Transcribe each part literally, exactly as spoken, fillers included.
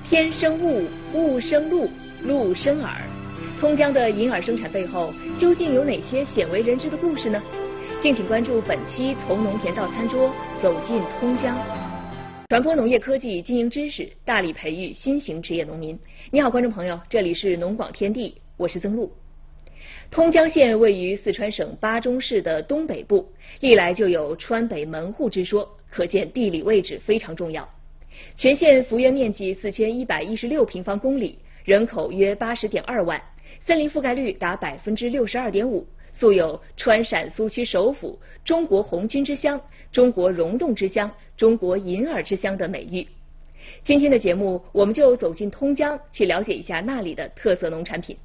天生物，物生陆，陆生饵。通江的银饵生产背后，究竟有哪些鲜为人知的故事呢？敬请关注本期《从农田到餐桌》，走进通江，传播农业科技经营知识，大力培育新型职业农民。你好，观众朋友，这里是农广天地，我是曾露。通江县位于四川省巴中市的东北部，历来就有川北门户之说，可见地理位置非常重要。全县幅员面积四千一百一十六平方公里，人口约八十点二万，森林覆盖率达百分之六十二点五，素有川陕苏区首府、中国红军之乡、中国溶洞之乡、中国银耳之乡的美誉。今天的节目，我们就走进通江，去了解一下那里的特色农产品。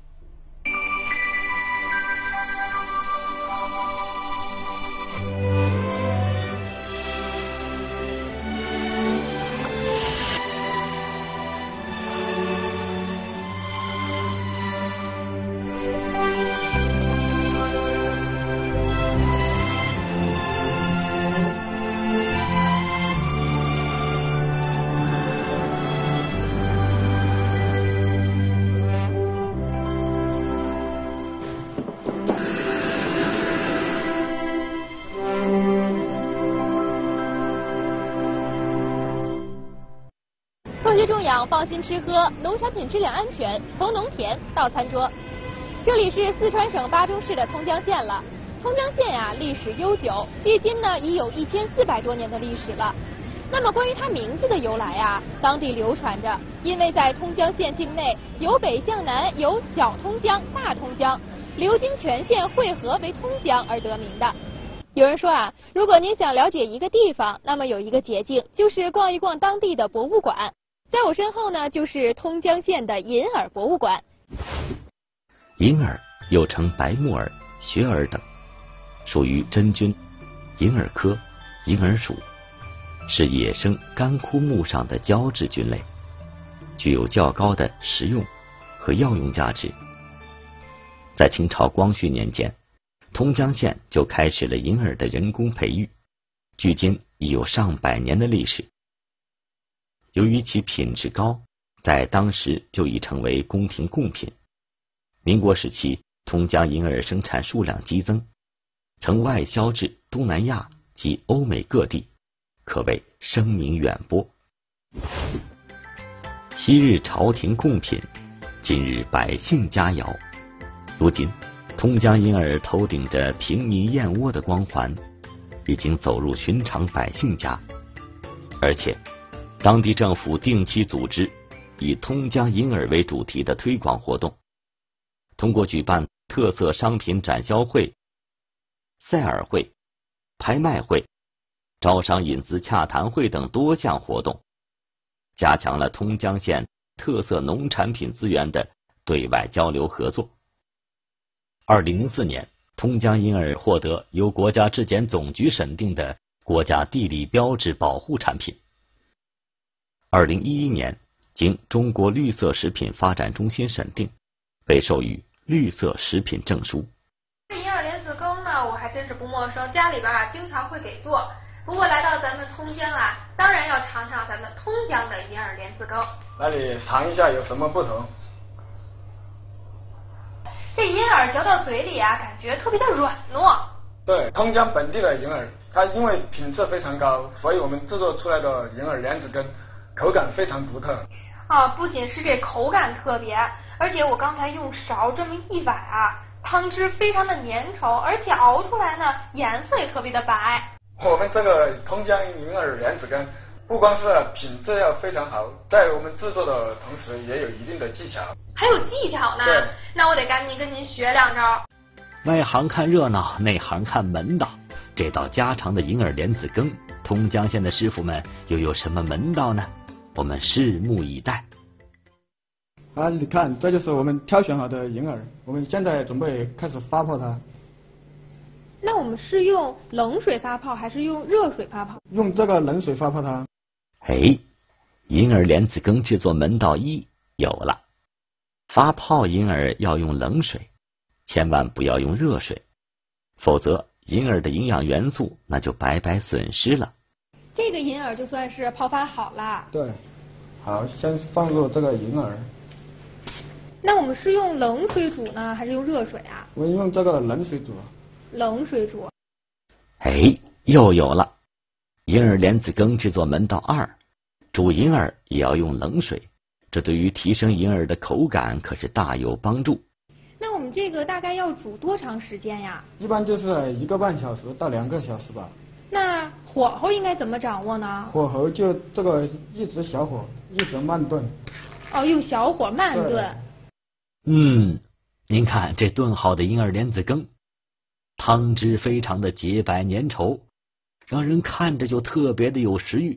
科学种养，放心吃喝，农产品质量安全，从农田到餐桌。这里是四川省巴中市的通江县了。通江县呀、啊，历史悠久，距今呢已有一千四百多年的历史了。那么关于它名字的由来啊，当地流传着，因为在通江县境内由北向南有小通江、大通江，流经全县汇合为通江而得名的。有人说啊，如果您想了解一个地方，那么有一个捷径，就是逛一逛当地的博物馆。在我身后呢，就是通江县的银耳博物馆。 银耳又称白木耳、雪耳等，属于真菌银耳科银耳属，是野生干枯木上的胶质菌类，具有较高的食用和药用价值。在清朝光绪年间，通江县就开始了银耳的人工培育，距今已有上百年的历史。由于其品质高，在当时就已成为宫廷贡品。民国时期，通江银耳生产数量激增，曾外销至东南亚及欧美各地，可谓声名远播。昔日朝廷贡品，今日百姓佳肴。如今，通江银耳头顶着平民燕窝的光环，已经走入寻常百姓家，而且当地政府定期组织以通江银耳为主题的推广活动，通过举办特色商品展销会、赛耳会、拍卖会、招商引资洽谈会等多项活动，加强了通江县特色农产品资源的对外交流合作。二零零四年，通江银耳获得由国家质检总局审定的国家地理标志保护产品。二零一一年，经中国绿色食品发展中心审定，被授予绿色食品证书。 银耳莲子羹呢，我还真是不陌生，家里边啊经常会给做。不过来到咱们通江啊，当然要尝尝咱们通江的银耳莲子羹。 那你尝一下有什么不同？ 这银耳嚼到嘴里啊，感觉特别的软糯。 对，通江本地的银耳，它因为品质非常高，所以我们制作出来的银耳莲子羹口感非常独特啊！不仅是这口感特别，而且我刚才用勺这么一崴啊，汤汁非常的粘稠，而且熬出来呢颜色也特别的白。 我们这个通江银耳莲子羹不光是品质要非常好，在我们制作的同时也有一定的技巧。 还有技巧呢？ 对， 那我得赶紧跟您学两招。 外行看热闹，内行看门道。这道家常的银耳莲子羹，通江县的师傅们又有什么门道呢？我们拭目以待。 啊，你看，这就是我们挑选好的银耳，我们现在准备开始发泡它。 那我们是用冷水发泡还是用热水发泡？ 用这个冷水发泡它。 哎，银耳莲子羹制作门道一有了。发泡银耳要用冷水，千万不要用热水，否则银耳的营养元素那就白白损失了。 这个银耳就算是泡发好了。 对。 好，先放入这个银耳。 那我们是用冷水煮呢，还是用热水啊？ 我用这个冷水煮。 冷水煮。 哎，又有了！银耳莲子羹制作门道二，煮银耳也要用冷水，这对于提升银耳的口感可是大有帮助。 那我们这个大概要煮多长时间呀？ 一般就是一个半小时到两个小时吧。 那火候应该怎么掌握呢？ 火候就这个一直小火，一直慢炖。 哦，用小火慢炖。 嗯，您看这炖好的银耳莲子羹，汤汁非常的洁白粘稠，让人看着就特别的有食欲。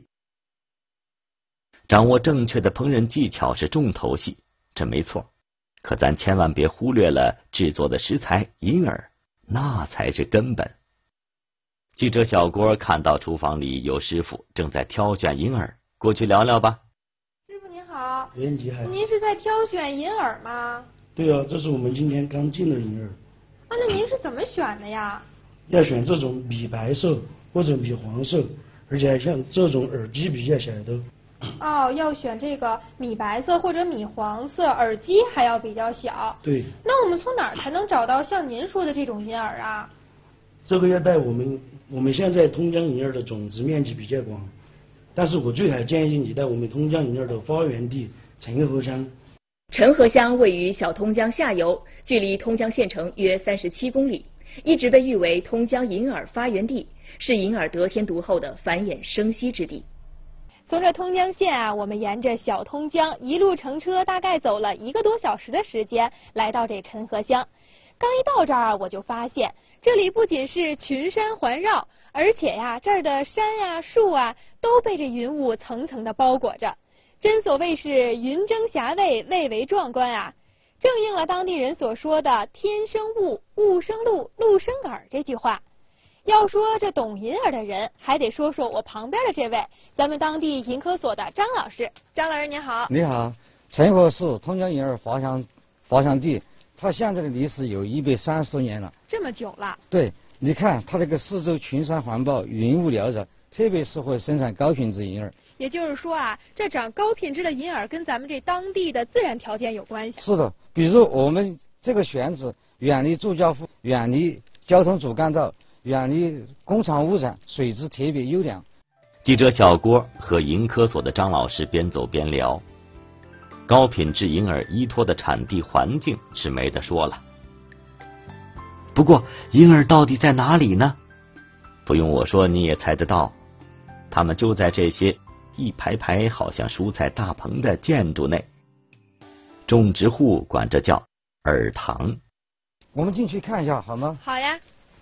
掌握正确的烹饪技巧是重头戏，这没错。可咱千万别忽略了制作的食材银耳，那才是根本。记者小郭看到厨房里有师傅正在挑选银耳，过去聊聊吧。 师傅您好。 哎，你好。 您是在挑选银耳吗？ 对啊，这是我们今天刚进的银耳。 啊，那您是怎么选的呀？ 要选这种米白色或者米黄色，而且像这种耳机比较小的。 哦，要选这个米白色或者米黄色，耳机还要比较小。 对。 那我们从哪儿才能找到像您说的这种银耳啊？ 这个要带我们，我们现在通江银耳的种植面积比较广，但是我最好建议你带我们通江银耳的发源地陈河乡。 陈河乡位于小通江下游，距离通江县城约三十七公里，一直被誉为通江银耳发源地，是银耳得天独厚的繁衍生息之地。 从这通江县啊，我们沿着小通江一路乘车，大概走了一个多小时的时间，来到这陈河乡。刚一到这儿啊，我就发现这里不仅是群山环绕，而且呀，这儿的山呀、树啊，都被这云雾层层的包裹着。真所谓是云蒸霞蔚，蔚为壮观啊！正应了当地人所说的“天生雾，雾生露，露生耳”这句话。要说这懂银耳的人，还得说说我旁边的这位，咱们当地银科所的张老师。张老师您好。 你好，陈河市通江银耳发祥发祥地，它现在的历史有一百三十多年了。 这么久了？ 对，你看它这个四周群山环抱，云雾缭绕，特别适合生产高品质银耳。 也就是说啊，这长高品质的银耳跟咱们这当地的自然条件有关系。 是的，比如我们这个选址远离住家户，远离交通主干道，远离工厂污染，水质特别优良。 记者小郭和银科所的张老师边走边聊，高品质银耳依托的产地环境是没得说了。不过银耳到底在哪里呢？不用我说你也猜得到，它们就在这些一排排好像蔬菜大棚的建筑内，种植户管这叫耳塘。 我们进去看一下好吗？ 好呀。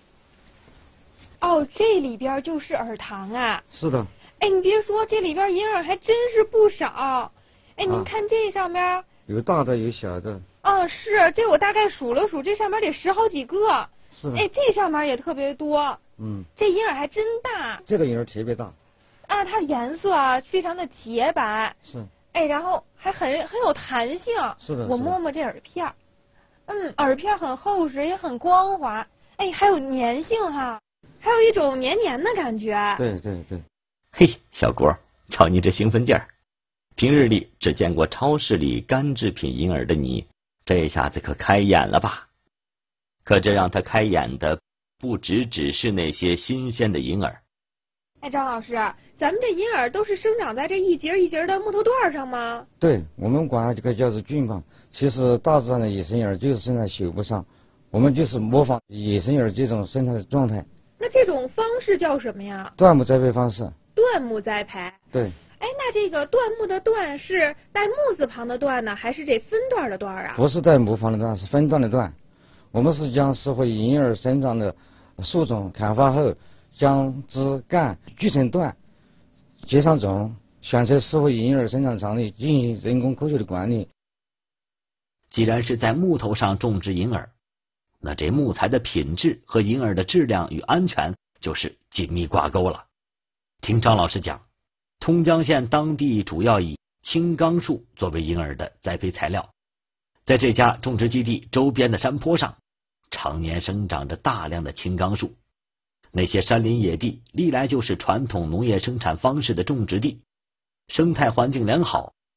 哦，这里边就是耳塘啊。 是的。 哎，你别说，这里边银耳还真是不少。哎，您看这上面、啊、 有大的有小的。 哦，是，这我大概数了数，这上面得十好几个。 是的。 哎，这上面也特别多。 嗯。 这银耳还真大。 这个银耳特别大。 啊，它颜色啊非常的洁白。 是。 哎，然后还很很有弹性。 是的。 我摸摸这耳片，嗯，耳片很厚实，也很光滑。哎，还有粘性哈，还有一种黏黏的感觉。 对对对。 嘿，小郭，瞧你这兴奋劲儿！平日里只见过超市里干制品银耳的你，这下子可开眼了吧？可这让他开眼的，不只只是那些新鲜的银耳。 哎，张老师，咱们这银耳都是生长在这一节一节的木头段上吗？ 对，我们管它这个叫做菌棒。其实大致上的野生银耳就是生在朽木上，我们就是模仿野生银耳这种生产的状态。 那这种方式叫什么呀？ 椴木栽培方式。 椴木栽培。 对。 哎，那这个椴木的椴是带木字旁的椴呢，还是这分段的段啊？ 不是带木旁的段，是分段的段。我们是将适合银耳生长的树种砍伐后，将枝干锯成段，结上种，选择适合银耳生长场地，进行人工科学的管理。 既然是在木头上种植银耳，那这木材的品质和银耳的质量与安全就是紧密挂钩了。听张老师讲，通江县当地主要以青冈树作为银耳的栽培材料，在这家种植基地周边的山坡上，常年生长着大量的青冈树。那些山林野地历来就是传统农业生产方式的种植地，生态环境良好，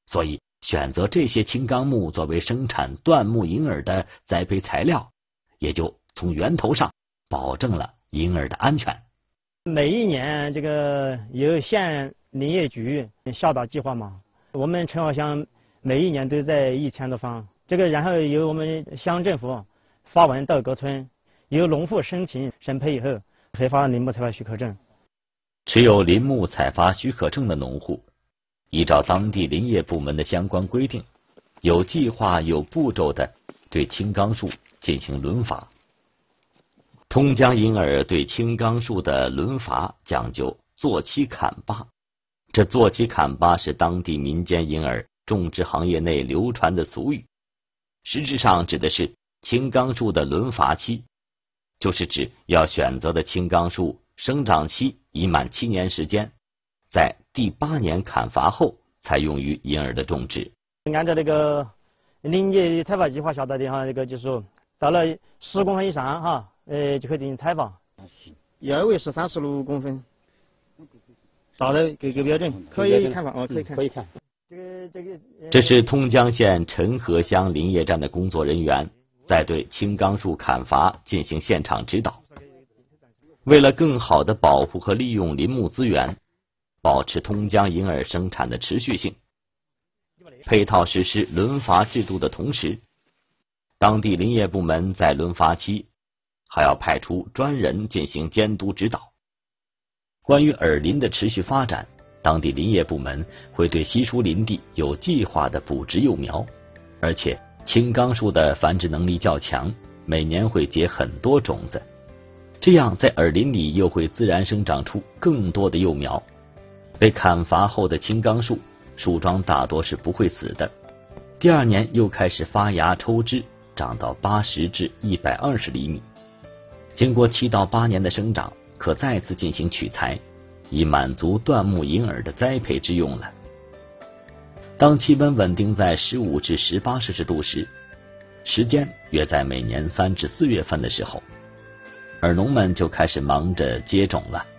所以选择这些青冈木作为生产椴木银耳的栽培材料，也就从源头上保证了银耳的安全。 每一年这个由县林业局下达计划嘛，我们陈好乡每一年都在一千多方，这个然后由我们乡政府发文到各村，由农户申请审批以后核发林木采伐许可证。 持有林木采伐许可证的农户，依照当地林业部门的相关规定，有计划有步骤的对青冈树进行轮伐。通江银耳对青冈树的轮伐讲究坐期砍伐，这坐期砍伐是当地民间银耳种植行业内流传的俗语，实质上指的是青冈树的轮伐期，就是指要选择的青冈树生长期已满七年时间，在第八年砍伐后才用于银耳的种植。 按照这个林业采伐计划下达的哈，这个就是说到了十公分以上哈，呃就可以进行采伐。 腰围是三十六公分，达到各个标准，可以砍伐哦，可以砍， 可以砍。这个这个， 这是通江县陈河乡林业站的工作人员在对青冈树砍伐进行现场指导。为了更好地保护和利用林木资源，保持通江银耳生产的持续性，配套实施轮伐制度的同时，当地林业部门在轮伐期还要派出专人进行监督指导。关于耳林的持续发展，当地林业部门会对稀疏林地有计划地补植幼苗，而且青冈树的繁殖能力较强，每年会结很多种子，这样在耳林里又会自然生长出更多的幼苗。被砍伐后的青冈树树桩大多是不会死的，第二年又开始发芽抽枝，长到八十至一百二十厘米。经过七到八年的生长，可再次进行取材，以满足椴木银耳的栽培之用了。当气温稳定在十五至十八摄氏度时，时间约在每年三至四月份的时候，耳农们就开始忙着接种了。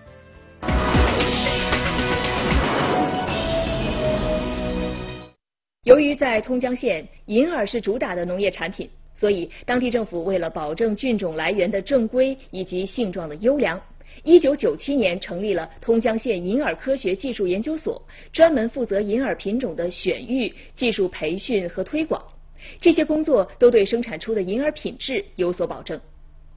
由于在通江县银耳是主打的农业产品，所以当地政府为了保证菌种来源的正规以及性状的优良，一九九七年成立了通江县银耳科学技术研究所，专门负责银耳品种的选育、技术培训和推广。这些工作都对生产出的银耳品质有所保证。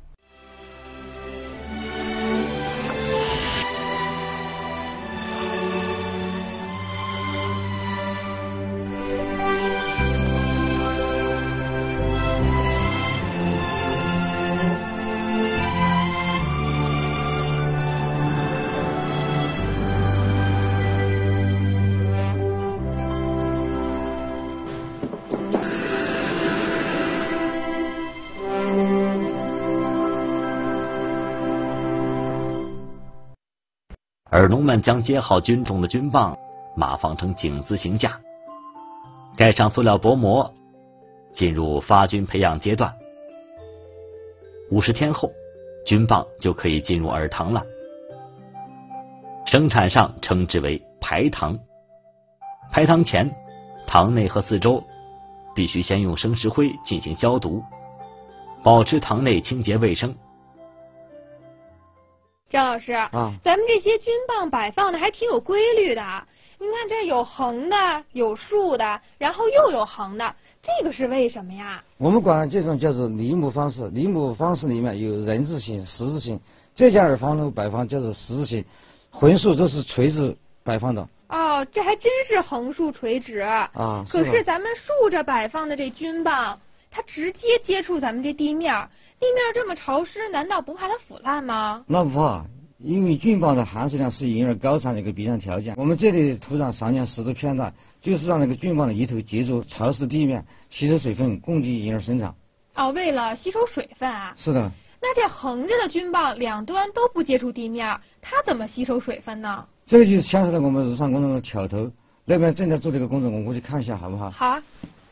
耳农们将接好菌种的菌棒码放成井字形架，盖上塑料薄膜，进入发菌培养阶段。五十天后，菌棒就可以进入耳糖了。生产上称之为排糖。排糖前，糖内和四周必须先用生石灰进行消毒，保持糖内清洁卫生。 张老师， 啊， 咱们这些菌棒摆放的还挺有规律的。您看这有横的，有竖的，然后又有横的，这个是为什么呀？ 我们管这种叫做梨木方式，梨木方式里面有人字形、十字形，这家耳房呢摆放叫做十字形，横竖都是垂直摆放的。 哦，这还真是横竖垂直啊！ 可是咱们竖着摆放的这菌棒，它直接接触咱们这地面，地面这么潮湿，难道不怕它腐烂吗？ 那不怕，因为菌棒的含水量是银耳高产的一个必然条件。我们这里土壤上梁湿度偏大，就是让那个菌棒的一头接触潮湿地面，吸收水分，供给银耳生长。 哦，为了吸收水分啊？ 是的。 那这横着的菌棒两端都不接触地面，它怎么吸收水分呢？ 这个就是牵涉到我们日常工作的挑头。那边正在做这个工作，我们过去看一下好不好？ 好啊。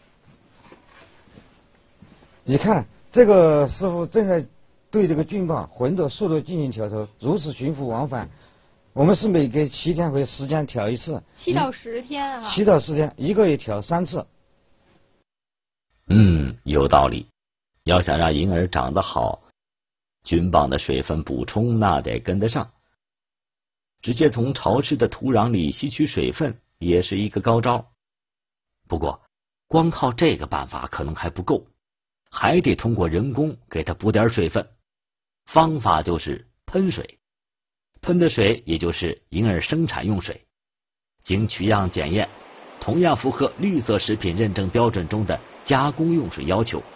你看，这个师傅正在对这个菌棒横的竖的进行挑头，如此循环往返。 我们是每隔七天或者十天调一次。 七到十天啊。 七到十天，一个月调三次。 嗯，有道理。要想让银耳长得好，菌棒的水分补充那得跟得上。直接从潮湿的土壤里吸取水分也是一个高招。不过，光靠这个办法可能还不够，还得通过人工给它补点水分。方法就是喷水。喷的水也就是银耳生产用水，经取样检验，同样符合绿色食品认证标准中的加工用水要求。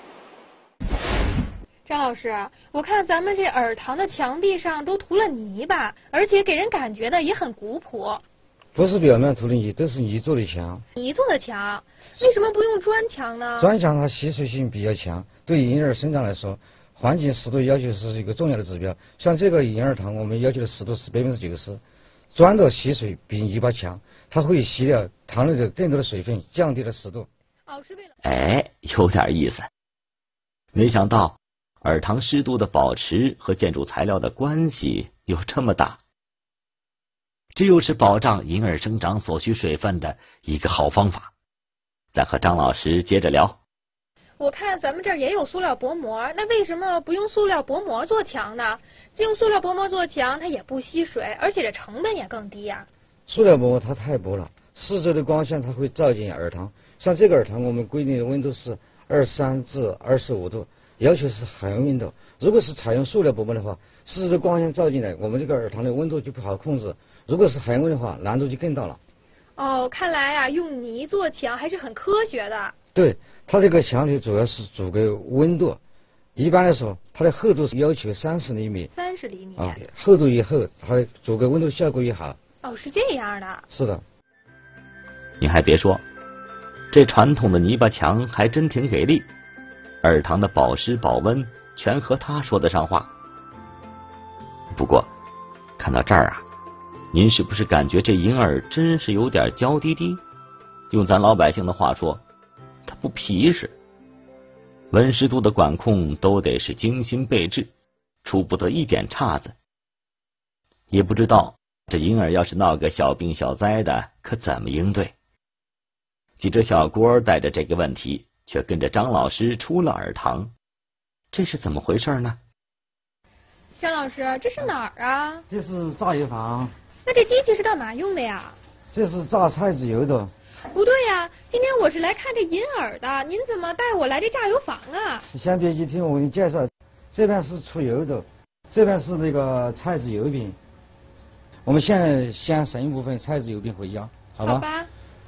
张老师，我看咱们这耳塘的墙壁上都涂了泥巴，而且给人感觉呢也很古朴。 不是表面涂的泥，都是泥做的墙。 泥做的墙，为什么不用砖墙呢？ 砖墙它吸水性比较强，对银耳生长来说，环境湿度要求是一个重要的指标。像这个银耳塘，我们要求的湿度是百分之九十。砖的吸水比泥巴强，它会吸掉塘内的更多的水分，降低了湿度。 哦，是为了…… 哎，有点意思。没想到耳塘湿度的保持和建筑材料的关系有这么大。这又是保障银耳生长所需水分的一个好方法。再和张老师接着聊。 我看咱们这儿也有塑料薄膜，那为什么不用塑料薄膜做墙呢？这用塑料薄膜做墙，它也不吸水，而且这成本也更低呀、啊。 塑料薄膜它太薄了，四周的光线它会照进耳塘。像这个耳塘，我们规定的温度是二十三至二十五度，要求是恒温的。如果是采用塑料薄膜的话，四周的光线照进来，我们这个耳塘的温度就不好控制。如果是恒温的话，难度就更大了。 哦，看来啊，用泥做墙还是很科学的。 对，它这个墙体主要是主个温度，一般来说，它的厚度是要求三十厘米。 三十厘米。 啊，厚度越厚，它的主个温度效果越好。 哦，是这样的。 是的。 你还别说，这传统的泥巴墙还真挺给力，耳塘的保湿保温全和它说得上话。不过，看到这儿啊，您是不是感觉这银耳真是有点娇滴滴？用咱老百姓的话说，它不皮实。温湿度的管控都得是精心备至，出不得一点岔子。也不知道这银耳要是闹个小病小灾的，可怎么应对？记者小郭带着这个问题，却跟着张老师出了耳塘，这是怎么回事呢？ 张老师，这是哪儿啊？ 这是榨油房。 那这机器是干嘛用的呀？ 这是榨菜籽油的。 不对呀，今天我是来看这银耳的，您怎么带我来这榨油房啊？ 你先别急，听我给你介绍，这边是出油的，这边是那个菜籽油饼。我们现在先剩一部分菜籽油饼回家，好吧？ 好吧。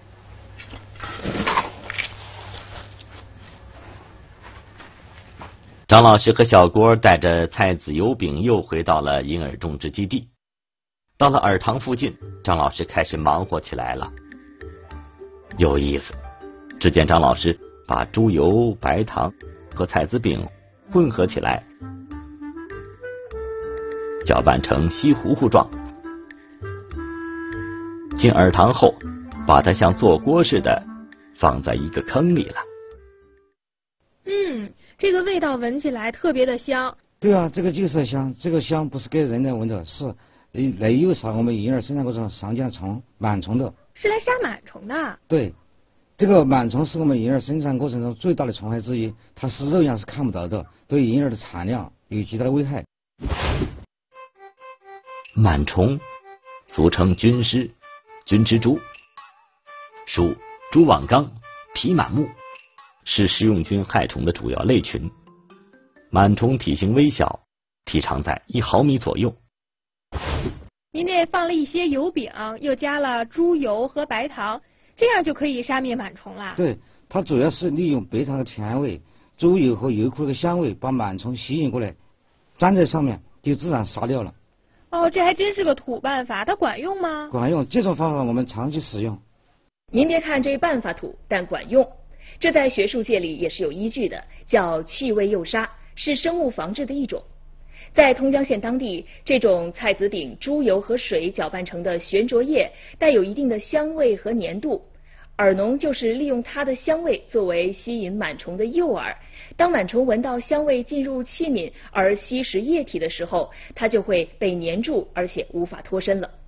张老师和小郭带着菜籽油饼又回到了银耳种植基地。到了耳塘附近，张老师开始忙活起来了。有意思，只见张老师把猪油、白糖和菜籽饼混合起来，搅拌成稀糊糊状。进耳塘后，把它像做锅似的放在一个坑里了。 嗯，这个味道闻起来特别的香。 对啊，这个就是香，这个香不是给人来闻的，是来诱杀我们银耳生产过程中常见的虫螨虫的。 是来杀螨虫的。 对，这个螨虫是我们银耳生产过程中最大的虫害之一，它是肉眼是看不到的，对银耳的产量有极大的危害。 螨虫俗称菌虱、菌蜘蛛，属蛛网纲皮螨目，是食用菌害虫的主要类群。螨虫体型微小，体长在一毫米左右。 您这放了一些油饼，又加了猪油和白糖，这样就可以杀灭螨虫了。 对，它主要是利用白糖的甜味、猪油和油库的香味，把螨虫吸引过来，粘在上面就自然杀掉了。 哦，这还真是个土办法，它管用吗？ 管用，这种方法我们长期使用。 您别看这办法土，但管用，这在学术界里也是有依据的，叫气味诱杀，是生物防治的一种。在通江县当地，这种菜籽饼、猪油和水搅拌成的悬浊液带有一定的香味和粘度， 饵农就是利用它的香味作为吸引螨虫的诱饵。当螨虫闻到香味进入器皿而吸食液体的时候，它就会被粘住，而且无法脱身了。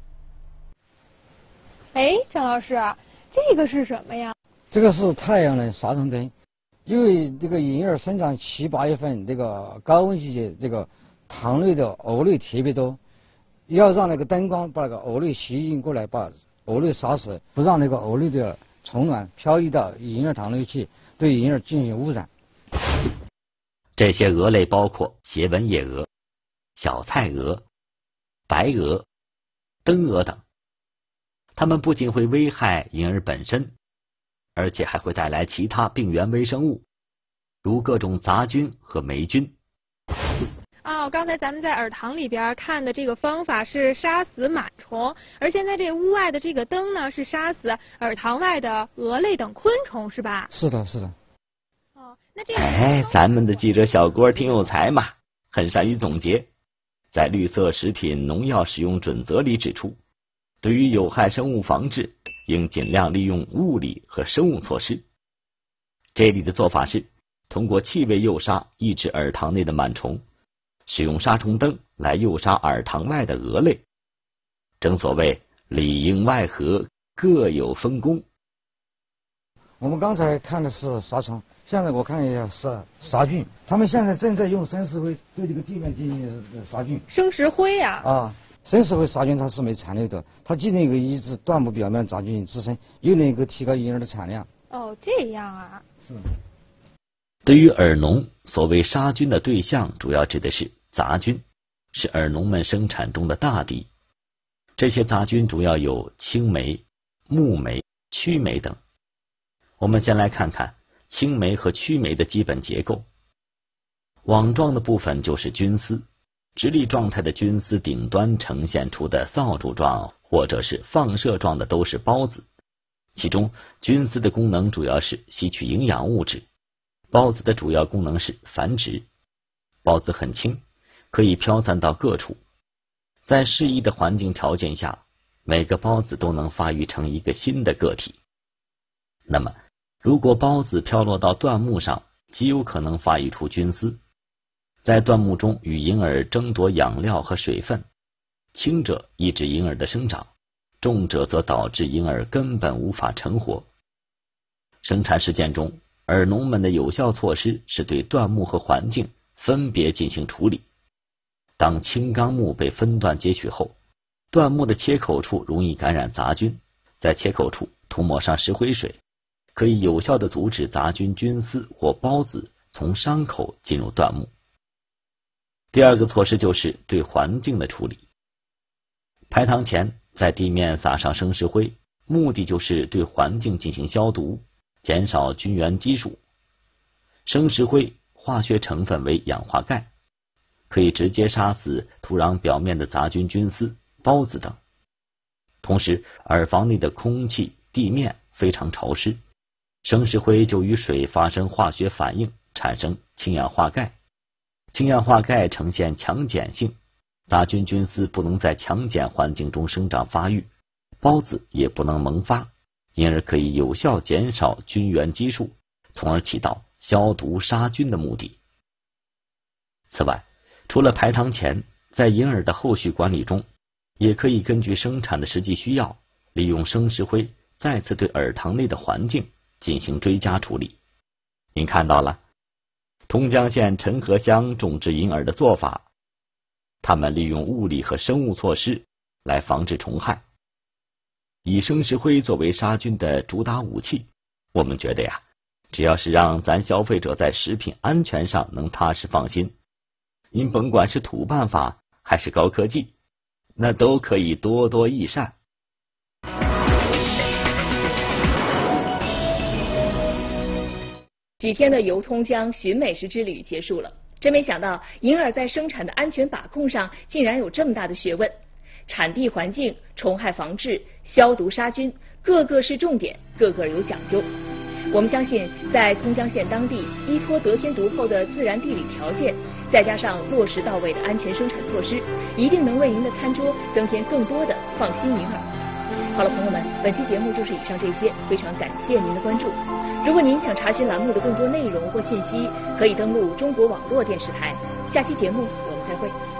哎，张老师，这个是什么呀？ 这个是太阳能杀虫灯，因为这个银耳生长七八月份这个高温季节，这个糖类的蛾类特别多，要让那个灯光把那个蛾类吸引过来，把蛾类杀死，不让那个蛾类的虫卵漂移到银耳糖类去，对银耳进行污染。 这些蛾类包括斜纹野蛾、小菜蛾、白蛾、灯蛾等。它们不仅会危害银耳本身，而且还会带来其他病原微生物，如各种杂菌和霉菌。 哦，刚才咱们在饵塘里边看的这个方法是杀死螨虫，而现在这屋外的这个灯呢是杀死饵塘外的蛾类等昆虫，是吧？ 是的，是的。 哦，那这个哎，咱们的记者小郭挺有才嘛，很善于总结。在绿色食品农药使用准则里指出，对于有害生物防治，应尽量利用物理和生物措施。这里的做法是通过气味诱杀抑制饵塘内的螨虫，使用杀虫灯来诱杀饵塘外的蛾类。正所谓里应外合，各有分工。 我们刚才看的是杀虫，现在我看一下是杀菌。他们现在正在用生石灰对这个地面进行杀菌。 生石灰呀、啊？ 啊，生石灰杀菌它是没残留的，它既能够抑制段木表面杂菌滋生，又能够提高银耳的产量。 哦，这样啊。 是。 对于饵农，所谓杀菌的对象主要指的是杂菌，是饵农们生产中的大敌。这些杂菌主要有青霉、木霉、曲霉等。我们先来看看青霉和曲霉的基本结构。网状的部分就是菌丝，直立状态的菌丝顶端呈现出的扫帚状或者是放射状的都是孢子，其中菌丝的功能主要是吸取营养物质，孢子的主要功能是繁殖。孢子很轻，可以飘散到各处，在适宜的环境条件下，每个孢子都能发育成一个新的个体。那么如果孢子飘落到椴木上，极有可能发育出菌丝，在椴木中与银耳争夺养料和水分，轻者抑制银耳的生长，重者则导致银耳根本无法成活。生产实践中，饵农们的有效措施是对椴木和环境分别进行处理。当青冈木被分段截取后，椴木的切口处容易感染杂菌，在切口处涂抹上石灰水，可以有效地阻止杂菌菌丝或孢子从伤口进入椴木。第二个措施就是对环境的处理。排塘前在地面撒上生石灰，目的就是对环境进行消毒，减少菌源基数。生石灰化学成分为氧化钙，可以直接杀死土壤表面的杂菌菌丝、孢子等。同时，饵房内的空气、地面非常潮湿，生石灰就与水发生化学反应，产生氢氧化钙。氢氧化钙呈现强碱性，杂菌菌丝不能在强碱环境中生长发育，孢子也不能萌发，因而可以有效减少菌源基数，从而起到消毒杀菌的目的。此外，除了排塘前，在银耳的后续管理中，也可以根据生产的实际需要，利用生石灰再次对饵塘内的环境进行追加处理。您看到了通江县陈河乡种植银耳的做法，他们利用物理和生物措施来防治虫害，以生石灰作为杀菌的主打武器。我们觉得呀，只要是让咱消费者在食品安全上能踏实放心，您甭管是土办法还是高科技，那都可以多多益善。 几天的游通江寻美食之旅结束了，真没想到银耳在生产的安全把控上竟然有这么大的学问。产地环境、虫害防治、消毒杀菌，个个是重点，个个有讲究。我们相信，在通江县当地依托得天独厚的自然地理条件，再加上落实到位的安全生产措施，一定能为您的餐桌增添更多的放心银耳。 好了，朋友们，本期节目就是以上这些，非常感谢您的关注。如果您想查询栏目的更多内容或信息，可以登录中国网络电视台。下期节目我们再会。